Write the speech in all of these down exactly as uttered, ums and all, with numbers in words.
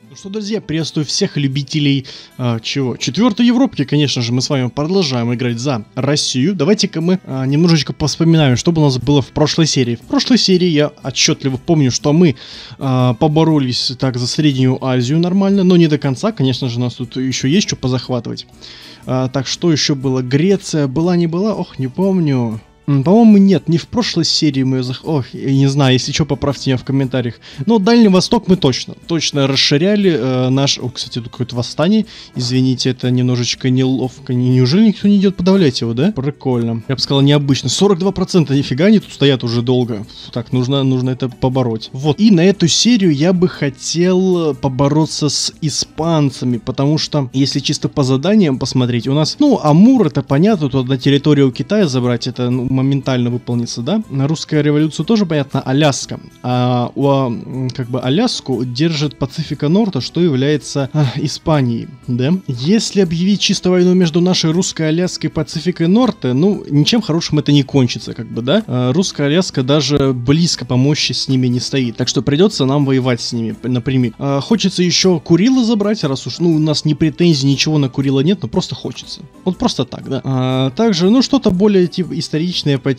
Ну что, друзья, приветствую всех любителей а, чего? Четвертой Европки, конечно же, мы с вами продолжаем играть за Россию. Давайте-ка мы а, немножечко поспоминаем, что у нас было в прошлой серии. В прошлой серии я отчетливо помню, что мы а, поборолись так за Среднюю Азию нормально, но не до конца, конечно же, у нас тут еще есть что позахватывать. А, так, что еще было? Греция была, не была? Ох, не помню. По-моему, нет, не в прошлой серии мы ее зах... Ох, я не знаю, если что, поправьте меня в комментариях. Но Дальний Восток мы точно, точно расширяли э, наш... О, кстати, тут какое-то восстание. Извините, это немножечко неловко. Неужели никто не идет подавлять его, да? Прикольно. Я бы сказал, необычно. сорок два процента, нифига, они тут стоят уже долго. Так, нужно, нужно это побороть. Вот. И на эту серию я бы хотел побороться с испанцами, потому что, если чисто по заданиям посмотреть, у нас, ну, Амур, это понятно, тут на территорию Китая забрать, это, ну, моментально выполнится, да? На русскую революцию тоже понятно, Аляска. А у, как бы, Аляску держит Пацифика Норта, что является а, Испанией, да? Если объявить чисто войну между нашей русской Аляской и Пацификой Норта, ну, ничем хорошим это не кончится, как бы, да? А русская Аляска даже близко по мощи с ними не стоит, так что придется нам воевать с ними напрямик. А, хочется еще Курила забрать, раз уж, ну, у нас ни претензий, ничего на Курила нет, но просто хочется. Вот просто так, да? А, также, ну, что-то более, типа, историчное по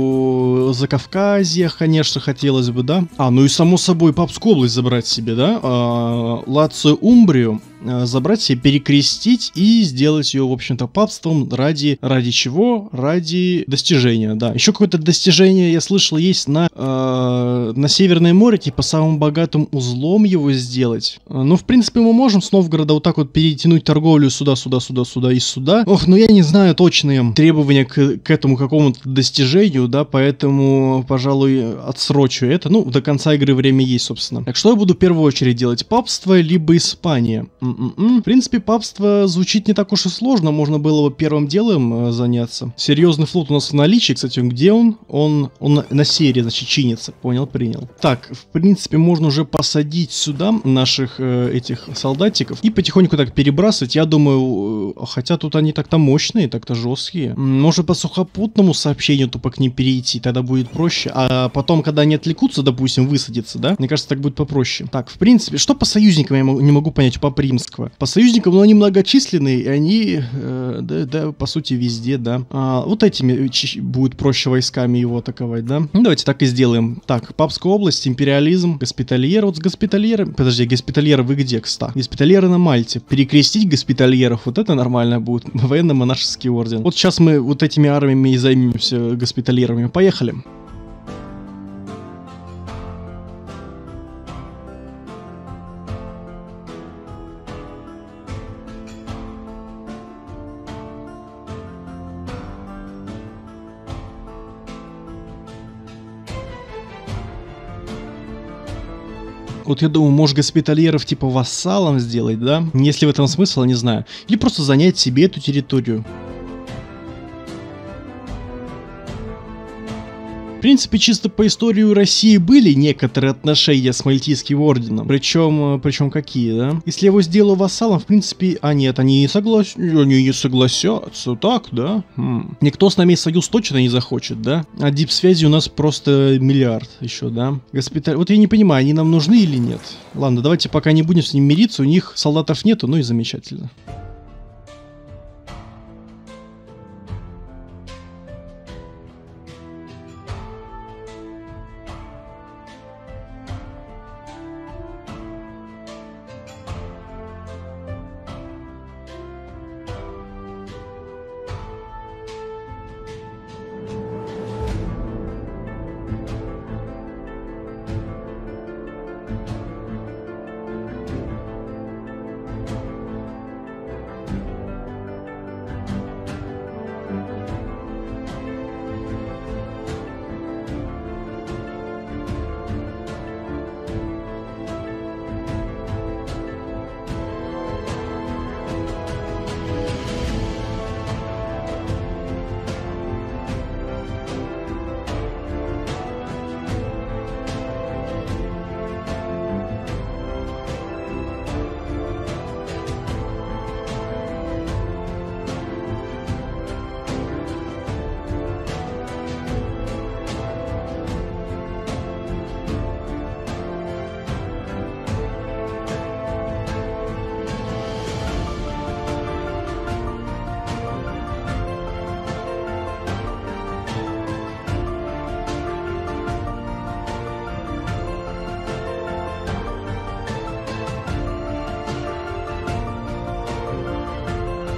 типу Закавказья, конечно, хотелось бы, да? А, ну и само собой Папскую область забрать себе, да? А, Лацию Умбрию забрать себе, перекрестить и сделать ее, в общем-то, папством ради, ради чего? Ради достижения, да. Еще какое-то достижение, я слышал, есть на, э, на Северное море, типа самым богатым узлом его сделать. Ну, в принципе, мы можем с Новгорода вот так вот перетянуть торговлю сюда, сюда, сюда, сюда и сюда. Ох, ну я не знаю точные требования к, к этому какому-то достижению, да, поэтому, пожалуй, отсрочу это. Ну, до конца игры время есть, собственно. Так что я буду в первую очередь делать? Папство либо Испания? В принципе, папство звучит не так уж и сложно, можно было бы первым делом э, заняться. Серьезный флот у нас в наличии, кстати, где он? Он, он на серии, значит, чинится, понял, принял. Так, в принципе, можно уже посадить сюда наших э, этих солдатиков и потихоньку так перебрасывать, я думаю, э, хотя тут они так-то мощные, так-то жесткие. Может, по сухопутному сообщению тупо к ним перейти, тогда будет проще, а потом, когда они отвлекутся, допустим, высадиться, да? Мне кажется, так будет попроще. Так, в принципе, что по союзникам я не могу понять, по Примского. По союзникам, но они многочисленные, и они, э, да, да, по сути, везде, да. А, вот этими будет проще войсками его атаковать, да. Ну, давайте так и сделаем. Так, Папская область, империализм, госпитальер. Вот с госпитальером... Подожди, госпитальеры вы где, кста? Госпитальеры на Мальте. Перекрестить госпитальеров, вот это нормально будет. Военно-монашеский орден. Вот сейчас мы вот этими армиями и займемся госпитальерами. Поехали. Вот я думаю, может госпитальеров типа вассалом сделать, да? Если в этом смысл, не знаю. Или просто занять себе эту территорию. В принципе, чисто по истории у России были некоторые отношения с Мальтийским орденом. Причем, причем какие, да? Если я его сделаю вассалом, в принципе... А нет, они не согласятся. Они не согласятся. Так, да? Хм. Никто с нами союз точно не захочет, да? А дипсвязи у нас просто миллиард еще, да? Госпиталь... Вот я не понимаю, они нам нужны или нет? Ладно, давайте пока не будем с ним мириться. У них солдатов нету, ну и замечательно.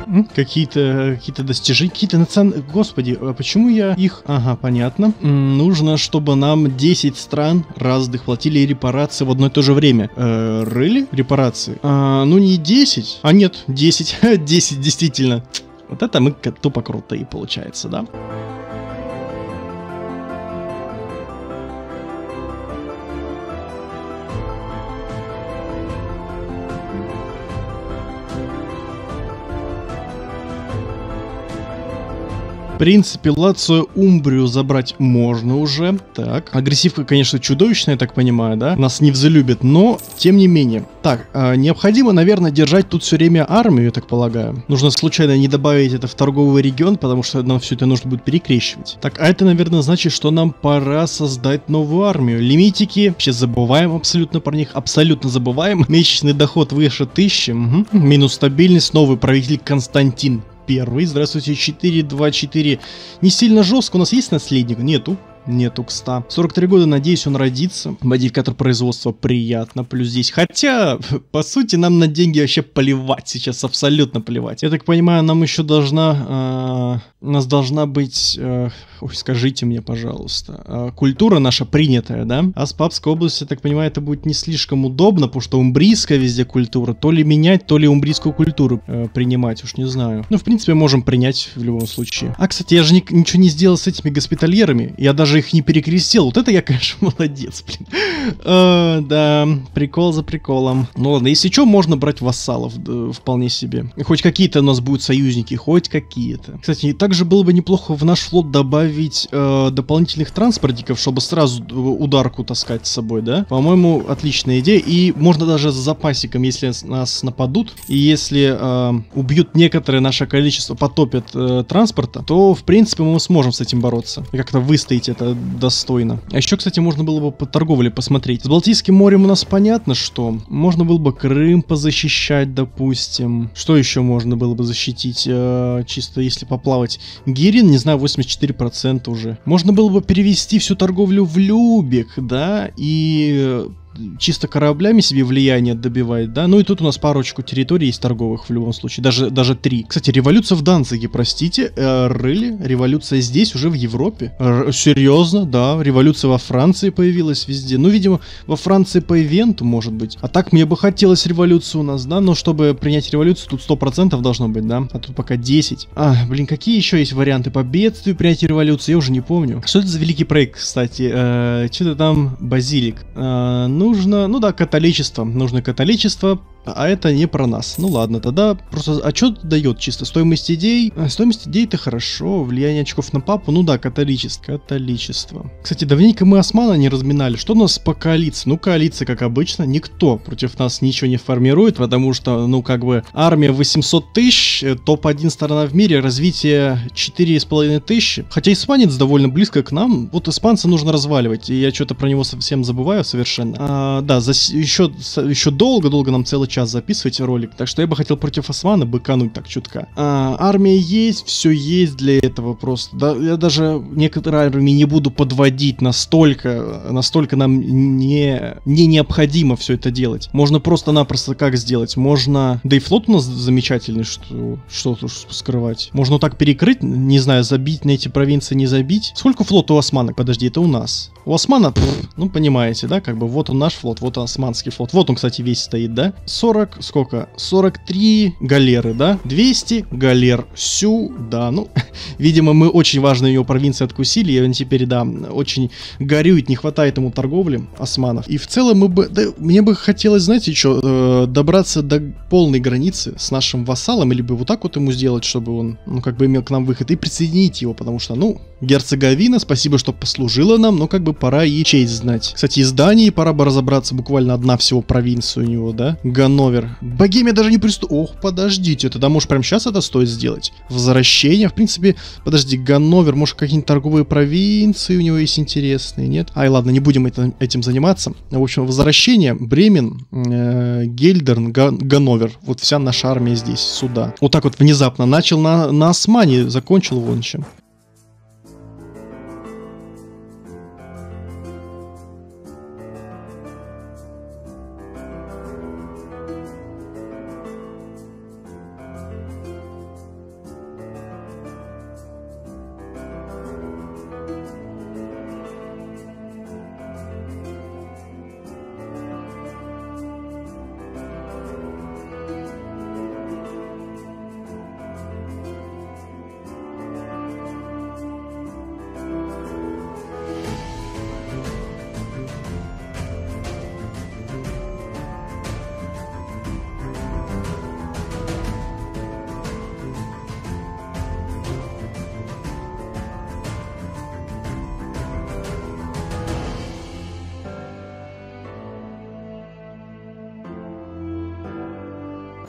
Какие-то какие-то достижения, какие-то национальные... Господи, а почему я их... Ага, понятно. М, нужно, чтобы нам десять стран разных платили репарации в одно и то же время. Э, рыли? Репарации? А, ну не десять. А нет, десять. десять, действительно. Вот это мы тупо крутые, получается, да? В принципе, Лацио Умбрию забрать можно уже. Так, агрессивка, конечно, чудовищная, я так понимаю, да? Нас не взлюбит, но тем не менее. Так, э, необходимо, наверное, держать тут все время армию, я так полагаю. Нужно случайно не добавить это в торговый регион, потому что нам все это нужно будет перекрещивать. Так, а это, наверное, значит, что нам пора создать новую армию. Лимитики, вообще забываем абсолютно про них, абсолютно забываем. Месячный доход выше тысячи, угу. Минус стабильность, новый правитель Константин. Первый, здравствуйте, четыре два четыре. Не сильно жестко, у нас есть наследник? Нету. Нету к ста. сорок три года, надеюсь, он родится. Модификатор производства приятно, плюс здесь. Хотя, по сути, нам на деньги вообще плевать сейчас, абсолютно плевать. Я так понимаю, нам еще должна... Э, у нас должна быть... Э, ой, скажите мне, пожалуйста. Э, культура наша принятая, да? А с Папской области, я так понимаю, это будет не слишком удобно, потому что умбрийская везде культура. То ли менять, то ли умбрийскую культуру э, принимать, уж не знаю. Ну, в принципе, можем принять в любом случае. А, кстати, я же ни, ничего не сделал с этими госпитальерами. Я даже их не перекрестил. Вот это я, конечно, молодец, блин. А, да, прикол за приколом. Ну ладно, если что, можно брать вассалов, да, вполне себе. Хоть какие-то у нас будут союзники, хоть какие-то. Кстати, также было бы неплохо в наш флот добавить э, дополнительных транспортников, чтобы сразу ударку таскать с собой, да? По-моему, отличная идея. И можно даже с запасиком, если нас нападут, и если э, убьют некоторое наше количество, потопят э, транспорта, то, в принципе, мы сможем с этим бороться. И как-то выстоять это достойно. А еще, кстати, можно было бы по торговле посмотреть. С Балтийским морем у нас понятно, что можно было бы Крым позащищать, допустим. Что еще можно было бы защитить? Э, чисто если поплавать. Гирин, не знаю, восемьдесят четыре процента уже. Можно было бы перевести всю торговлю в Любек, да, и... чисто кораблями себе влияние добивает, да? Ну и тут у нас парочку территорий есть торговых в любом случае, даже, даже три. Кстати, революция в Данциге, простите, э, рыли, революция здесь, уже в Европе. Р- серьезно, да, революция во Франции появилась везде. Ну, видимо, во Франции по ивенту, может быть. А так мне бы хотелось революцию у нас, да? Но чтобы принять революцию, тут сто процентов должно быть, да? А тут пока десять. А, блин, какие еще есть варианты по бедствию принятия революции? Я уже не помню. Что это за великий проект, кстати? Э, что-то там базилик. Э, ну, Нужно, ну да, католичество. Нужно католичество, а это не про нас. Ну ладно, тогда просто... А что дает чисто? Стоимость идей? А, стоимость идей-то хорошо. Влияние очков на папу? Ну да, католичество. Католичество. Кстати, давненько мы османа не разминали. Что у нас по коалиции? Ну, коалиция, как обычно. Никто против нас ничего не формирует, потому что, ну, как бы, армия восемьсот тысяч, топ один страна в мире, развитие четыре с половиной тысячи. Хотя испанец довольно близко к нам. Вот испанца нужно разваливать, и я что-то про него совсем забываю совершенно. А, да, за... еще, еще долго-долго нам целый час записывать ролик, так что я бы хотел против османа быкануть так чутка. А, армия есть, все есть для этого просто. Да, я даже некоторые армии не буду подводить, настолько, настолько нам не, не необходимо все это делать. Можно просто-напросто как сделать? Можно... Да и флот у нас замечательный, что, что тут скрывать. Можно вот так перекрыть, не знаю, забить на эти провинции, не забить. Сколько флота у османа? Подожди, это у нас. У османа, пфф, ну понимаете, да, как бы вот он наш флот, вот османский флот. Вот он, кстати, весь стоит, да? сорок, сколько? сорок три галеры, да? двести галер сюда. Ну, видимо, мы очень важные ее провинции откусили, и теперь, да, очень горюет, не хватает ему торговли османов. И в целом мы бы, да, мне бы хотелось, знаете, что, э, добраться до полной границы с нашим вассалом, или бы вот так вот ему сделать, чтобы он, ну, как бы имел к нам выход, и присоединить его, потому что, ну, Герцеговина, спасибо, что послужила нам, но как бы пора и честь знать. Кстати, из Дании пора бы разобраться, буквально одна всего провинция у него, да? Ганновер. Богемия даже не приступ... Ох, подождите, тогда может прямо сейчас это стоит сделать? Возвращение, в принципе, подожди, Ганновер, может какие-нибудь торговые провинции у него есть интересные, нет? Ай, ладно, не будем это, этим заниматься. В общем, возвращение, Бремен, э, Гельдерн, Ган, Ганновер, вот вся наша армия здесь, сюда. Вот так вот внезапно начал на, на османе, закончил вон чем.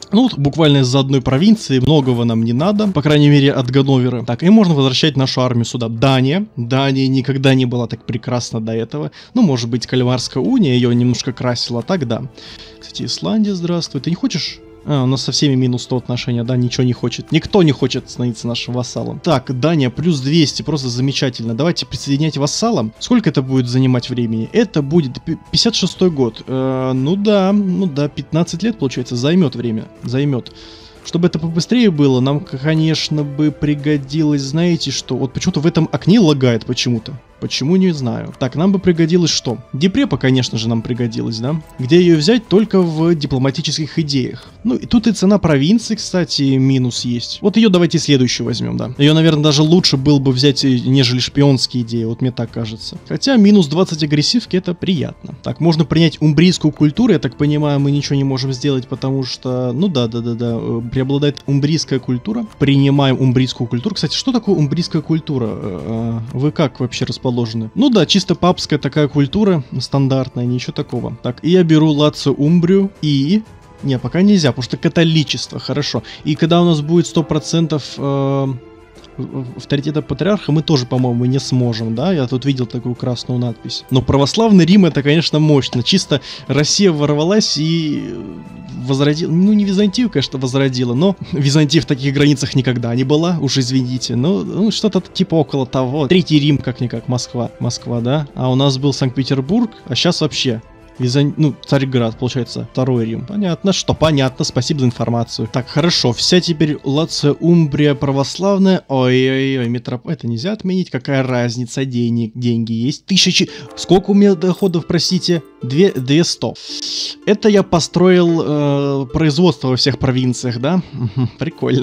Ну, вот буквально из-за одной провинции многого нам не надо, по крайней мере, от Ганновера. Так, и можно возвращать нашу армию сюда. Дания. Дания никогда не была так прекрасна до этого. Ну, может быть, Кальмарская уния ее немножко красила, так да. Кстати, Исландия, здравствуй. Ты не хочешь... А, у нас со всеми минус сто отношения, да, ничего не хочет. Никто не хочет становиться нашим вассалом. Так, Дания, плюс двести, просто замечательно. Давайте присоединять вассалам. Сколько это будет занимать времени? Это будет пятьдесят шестой год. Э, ну да, ну да, пятнадцать лет, получается, займет время, займет. Чтобы это побыстрее было, нам, конечно, бы пригодилось, знаете что? Вот почему-то в этом окне лагает почему-то. Почему, не знаю. Так, нам бы пригодилось что? Депрепа, конечно же, нам пригодилась, да? Где ее взять? Только в дипломатических идеях. Ну, и тут и цена провинции, кстати, минус есть. Вот ее давайте следующую возьмем, да. Ее, наверное, даже лучше было бы взять, нежели шпионские идеи, вот мне так кажется. Хотя минус двадцать агрессивки, это приятно. Так, можно принять умбрийскую культуру, я так понимаю, мы ничего не можем сделать, потому что, ну да, да, да, да, преобладает умбрийская культура. Принимаем умбрийскую культуру. Кстати, что такое умбрийская культура? Вы как вообще расположены? Ну да, чисто папская такая культура, стандартная, ничего такого. Так, и я беру Лацио Умбрию и... Не, пока нельзя, потому что католичество, хорошо. И когда у нас будет сто процентов э, авторитета патриарха, мы тоже, по-моему, не сможем, да? Я тут видел такую красную надпись. Но православный Рим, это, конечно, мощно. Чисто Россия ворвалась и... возродила, ну не Византию, конечно, возродила, но Византия в таких границах никогда не была, уж извините, но ну, что-то типа около того. Третий Рим, как-никак, Москва, Москва, да, а у нас был Санкт-Петербург, а сейчас вообще Визан... ну, Царьград, получается, второй Рим. Понятно, что понятно, спасибо за информацию. Так, хорошо, вся теперь Лацио Умбрия православная. Ой-ой-ой, метроп... Это нельзя отменить, какая разница, денег, деньги есть. Тысячи... Сколько у меня доходов, простите? Две... Две сто. Это я построил э, производство во всех провинциях, да? Прикольно.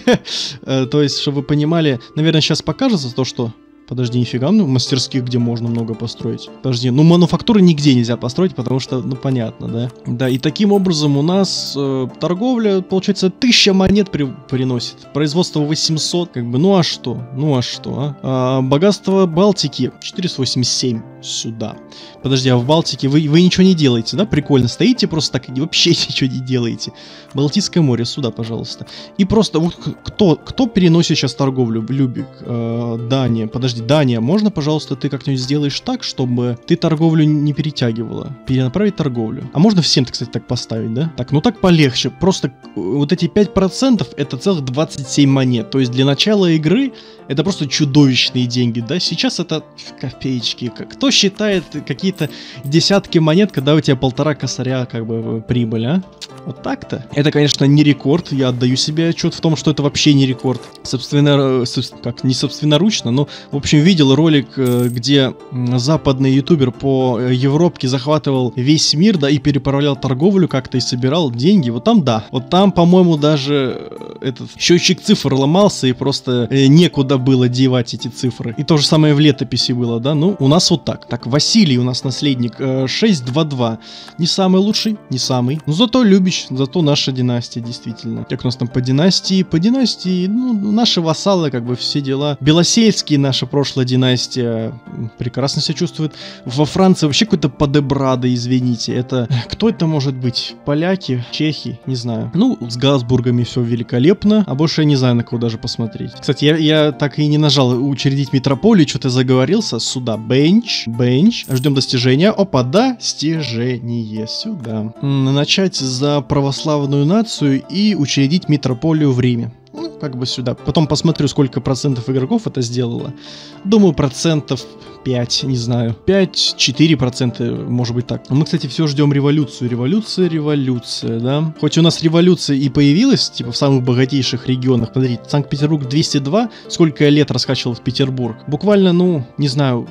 То есть, чтобы вы понимали, наверное, сейчас покажется то, что... Подожди, нифига, ну, мастерских, где можно много построить. Подожди, ну, мануфактуры нигде нельзя построить, потому что, ну, понятно, да? Да, и таким образом у нас э, торговля, получается, тысяча монет при, приносит. Производство восемьсот, как бы, ну, а что? Ну, а что, а? а богатство Балтики четыреста восемьдесят семь сюда. Подожди, а в Балтике вы, вы ничего не делаете, да? Прикольно, стоите просто так и вообще ничего не делаете. Балтийское море, сюда, пожалуйста. И просто, вот кто, кто переносит сейчас торговлю в Любек? Э, Дания, подожди. Дания, можно, пожалуйста, ты как-нибудь сделаешь так, чтобы ты торговлю не перетягивала? Перенаправить торговлю. А можно всем, кстати, так поставить, да? Так, ну так полегче. Просто вот эти пять процентов это целых двадцать семь монет. То есть для начала игры это просто чудовищные деньги, да? Сейчас это копеечки. Кто считает какие-то десятки монет, когда у тебя полтора косаря, как бы, прибыль, а? Вот так-то. Это, конечно, не рекорд. Я отдаю себе отчет в том, что это вообще не рекорд. Собственно, как, не собственноручно, но, в общем, видел ролик, где западный ютубер по Европке захватывал весь мир, да, и переправлял торговлю как-то и собирал деньги. Вот там, да. Вот там, по-моему, даже этот счетчик цифр ломался, и просто некуда было девать эти цифры. И то же самое в летописи было, да. Ну, у нас вот так. Так, Василий у нас наследник. шесть два два. Не самый лучший, не самый. Но зато любящий. Зато наша династия, действительно. Как у нас там по династии? По династии, ну, наши вассалы, как бы, все дела. Белосельские, наша прошлая династия, прекрасно себя чувствует. Во Франции вообще какой-то подебрада, извините. Это... Кто это может быть? Поляки? Чехи? Не знаю. Ну, с Габсбургами все великолепно, а больше я не знаю, на кого даже посмотреть. Кстати, я, я так и не нажал учредить метрополию, что-то заговорился. Сюда. Бенч. Бенч. Ждем достижения. Опа, достижение. Сюда. Начать за православную нацию и учредить метрополию в Риме. Ну, как бы сюда. Потом посмотрю, сколько процентов игроков это сделало. Думаю, процентов пять, не знаю. пять-четыре процента, может быть так. Но мы, кстати, все ждем революцию. Революция, революция, да. Хоть у нас революция и появилась, типа, в самых богатейших регионах. Смотрите, Санкт-Петербург двести два. Сколько я лет раскачивал в Петербург. Буквально, ну, не знаю...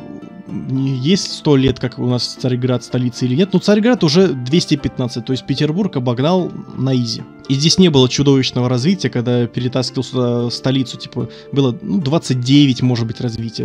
Есть сто лет, как у нас Царьград столица или нет, но Царьград уже двести пятнадцать, то есть Петербург обогнал на изи. И здесь не было чудовищного развития, когда перетаскивал сюда столицу, типа, было ну, двадцать девять, может быть, развития.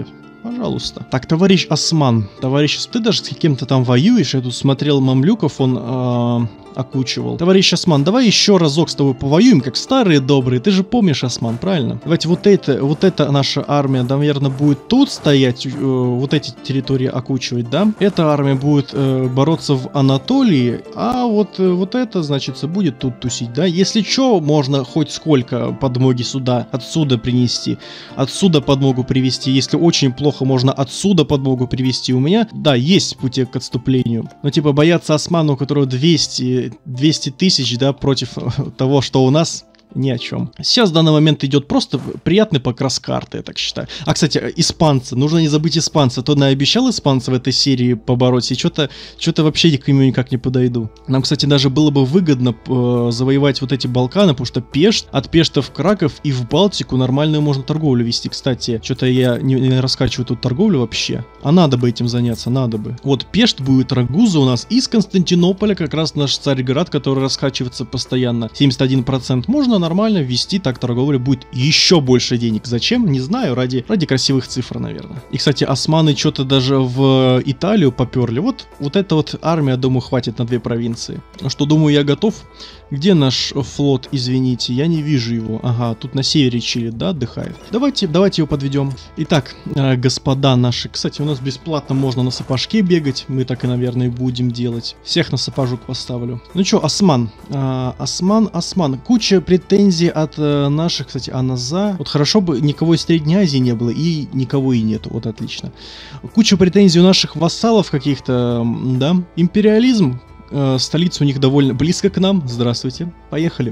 Пожалуйста. Так, товарищ Осман. Товарищ, ты даже с кем-то там воюешь? Я тут смотрел мамлюков, он э, окучивал. Товарищ Осман, давай еще разок с тобой повоюем, как старые добрые. Ты же помнишь, Осман, правильно? Давайте вот это, вот эта наша армия, наверное, будет тут стоять, э, вот эти территории окучивать, да? Эта армия будет э, бороться в Анатолии, а вот, э, вот это, значит, будет тут тусить, да? Если что, можно хоть сколько подмоги сюда, отсюда принести, отсюда подмогу привести. Если очень плохо, можно отсюда подмогу привести. У меня, да, есть пути к отступлению. Но типа бояться Османа, у которого двести тысяч, да, против того, что у нас... Ни о чем. Сейчас в данный момент идет просто приятный покрас карты, я так считаю. А, кстати, испанцы. Нужно не забыть испанца. То наобещал испанца в этой серии побороть, и что-то что-то вообще к нему никак не подойду. Нам, кстати, даже было бы выгодно э, завоевать вот эти Балканы, потому что Пешт, от Пешта в Краков и в Балтику нормальную можно торговлю вести. Кстати, что-то я не, не раскачиваю тут торговлю вообще. А надо бы этим заняться, надо бы. Вот Пешт будет, Рагуза у нас. Из Константинополя как раз наш Царьград, который раскачивается постоянно. семьдесят один процент можно нормально ввести, так торговля будет еще больше денег. Зачем? Не знаю, ради, ради красивых цифр, наверное. И, кстати, османы что-то даже в Италию поперли. Вот, вот эта вот армия, думаю, хватит на две провинции. Ну что, думаю, я готов. Где наш флот, извините? Я не вижу его. Ага, тут на севере чилит, да, отдыхает. Давайте, давайте его подведем. Итак, э, господа наши. Кстати, у нас бесплатно можно на сапожке бегать. Мы так и, наверное, будем делать. Всех на сапожок поставлю. Ну что, Осман. Э, Осман, Осман. Куча претензий от э, наших, кстати, Аназа. Вот хорошо бы никого из Средней Азии не было. И никого и нету. Вот отлично. Куча претензий у наших вассалов каких-то, да. Империализм. Э, столица у них довольно близко к нам. Здравствуйте. Поехали.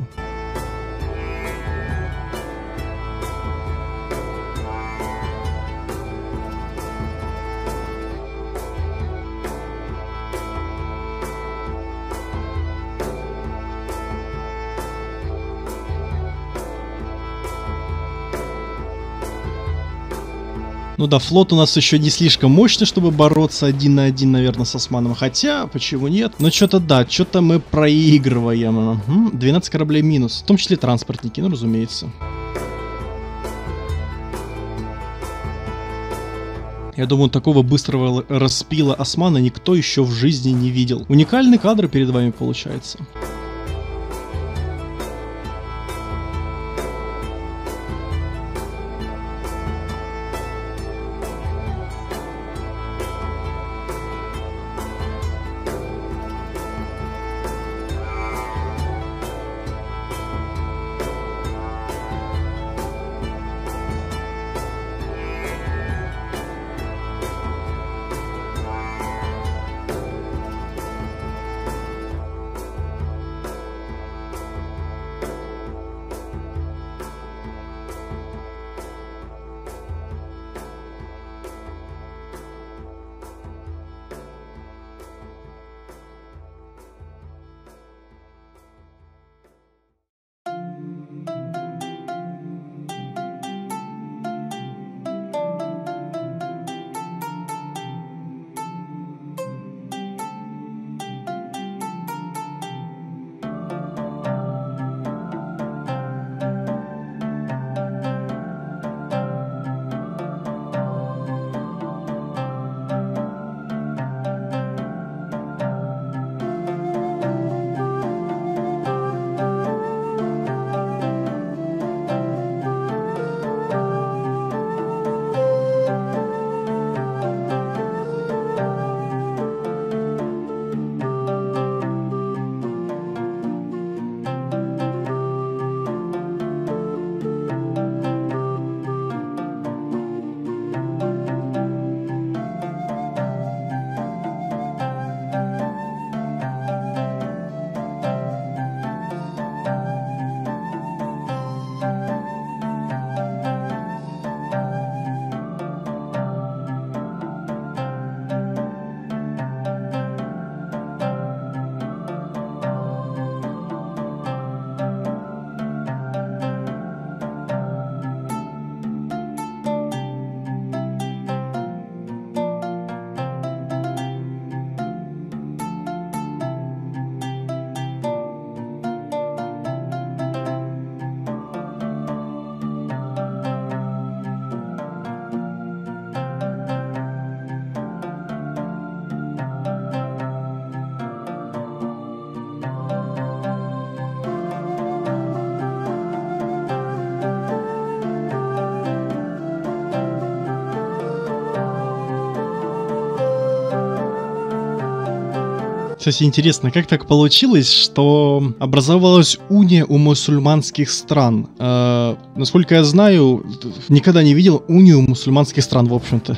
Ну да, флот у нас еще не слишком мощный, чтобы бороться один на один, наверное, с османом. Хотя, почему нет? Но что-то да, что-то мы проигрываем. Угу. двенадцать кораблей минус. В том числе транспортники, ну разумеется. Я думаю, такого быстрого распила османа никто еще в жизни не видел. Уникальный кадр перед вами получается. Кстати, интересно, как так получилось, что образовалась уния у мусульманских стран? Э, насколько я знаю, никогда не видел унию мусульманских стран, в общем-то.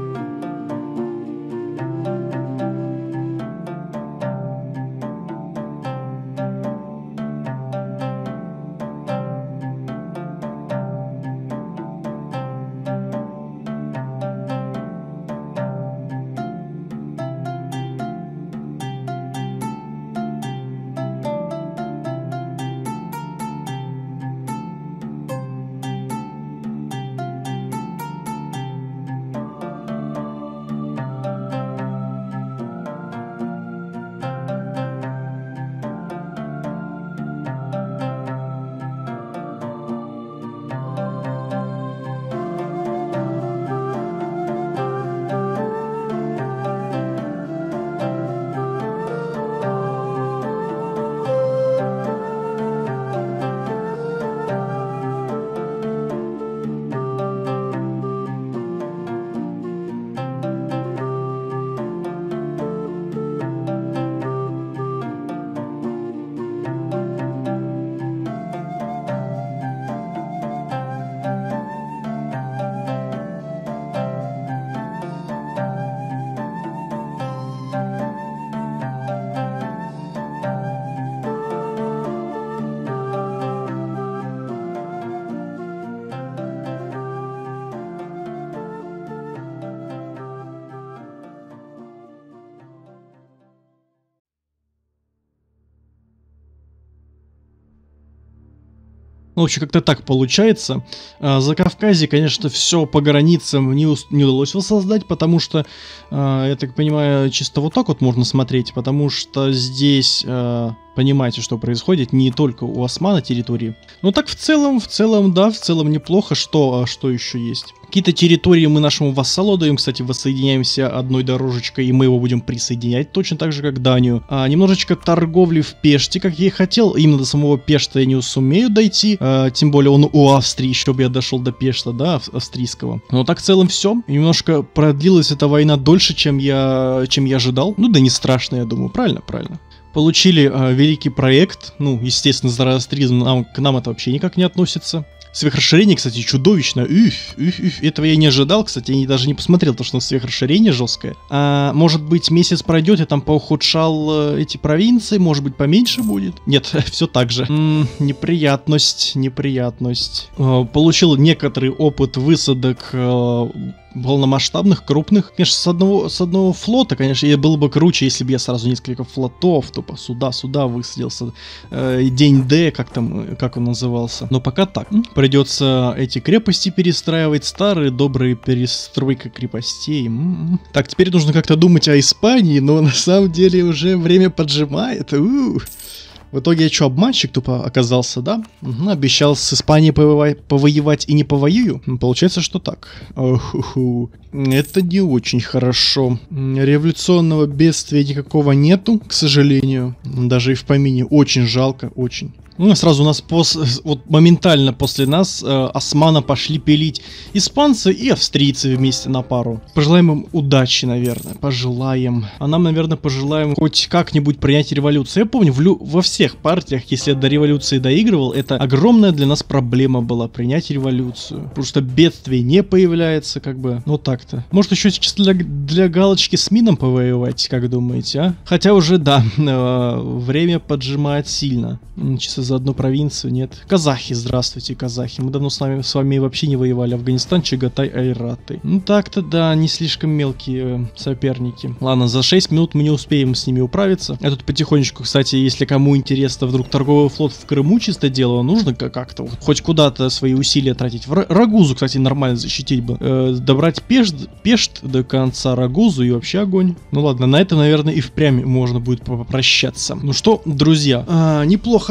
Ну, в общем, как-то так получается. А, Закавказье, конечно, все по границам не, ус- не удалось воссоздать, потому что, а, я так понимаю, чисто вот так вот можно смотреть, потому что здесь, а, понимаете, что происходит, не только у османа территории. Но так в целом, в целом, да, в целом неплохо. Что, а что еще есть? Какие-то территории мы нашему вассалу даем, кстати, воссоединяемся одной дорожечкой, и мы его будем присоединять, точно так же, как Данию. А, немножечко торговли в Пеште, как я и хотел, именно до самого Пешта я не сумею дойти, а, тем более он у Австрии, чтобы я дошел до Пешта, да, ав- австрийского. Но так в целом все. Немножко продлилась эта война дольше, чем я, чем я ожидал. Ну да не страшно, я думаю, правильно, правильно. Получили а, великий проект, ну, естественно, зороастризм нам, к нам это вообще никак не относится. Сверхрасширение, кстати, чудовищно. Уф, уф, уф. Этого я не ожидал, кстати, я не- даже не посмотрел, то, что сверхрасширение жесткое. А, может быть, месяц пройдет, я там поухудшал э, эти провинции, может быть, поменьше будет? Нет, все так же. М, неприятность, неприятность. Э, получил некоторый опыт высадок э, полномасштабных, крупных. Конечно, с одного, с одного флота, конечно, и было бы круче, если бы я сразу несколько флотов, тупо сюда-сюда высадился. Э, день Д, как там, э, как он назывался. Но пока так. М, Придется эти крепости перестраивать, старые добрые перестройка крепостей. М. Так, теперь нужно как-то думать о Испании, но на самом деле уже время поджимает. У. В итоге я что, обманщик тупо оказался, да? Мгм, обещал с Испанией повоевать, повоевать и не повоюю? М, Получается, что так. Оху-ху. Это не очень хорошо. М, Революционного бедствия никакого нету, к сожалению. Даже и в помине. Очень жалко, очень. Ну, сразу у нас пос... вот моментально после нас э, османа пошли пилить испанцы и австрийцы вместе на пару. Пожелаем им удачи, наверное. Пожелаем. А нам, наверное, пожелаем хоть как-нибудь принять революцию. Я помню, в лю... во всех партиях, если я до революции доигрывал, это огромная для нас проблема была принять революцию. Потому что бедствие не появляется, как бы. Ну так-то. Может, еще сейчас для, для галочки с Мином повоевать, как думаете, а? Хотя уже, да, э, время поджимает сильно. М, Чисто за одну провинцию, нет. Казахи, здравствуйте, казахи. Мы давно с вами, с вами вообще не воевали. Афганистан, Чагатай, Айраты. Ну так-то да, не слишком мелкие э, соперники. Ладно, за шесть минут мы не успеем с ними управиться. Я тут потихонечку, кстати, если кому интересно, вдруг торговый флот в Крыму чисто дело, нужно как- как-то вот хоть куда-то свои усилия тратить. В Ра- Рагузу, кстати, нормально защитить бы. Э, добрать Пешт, Пешт до конца Рагузу и вообще огонь. Ну ладно, на это, наверное, и впрямь можно будет попрощаться. Ну что, друзья, а, неплохо. Осман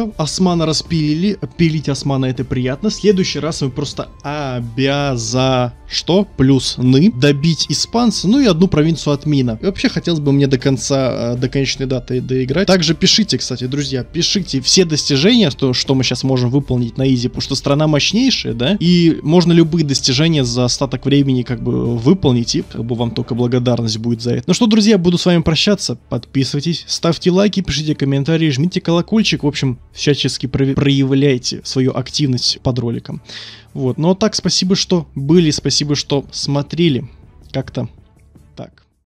Османа распилили. Пилить Османа это приятно. В следующий раз мы просто обязаны, что? Плюсны добить испанца, ну и одну провинцию от Мина. И вообще хотелось бы мне до конца, до конечной даты доиграть. Также пишите, кстати, друзья, пишите все достижения, что, что мы сейчас можем выполнить на изи, потому что страна мощнейшая, да, и можно любые достижения за остаток времени как бы выполнить, и как бы вам только благодарность будет за это. Ну что, друзья, буду с вами прощаться. Подписывайтесь, ставьте лайки, пишите комментарии, жмите колокольчик, в общем, всячески проявляйте свою активность под роликом. Вот, ну а так, спасибо, что были, спасибо, что смотрели. Как-то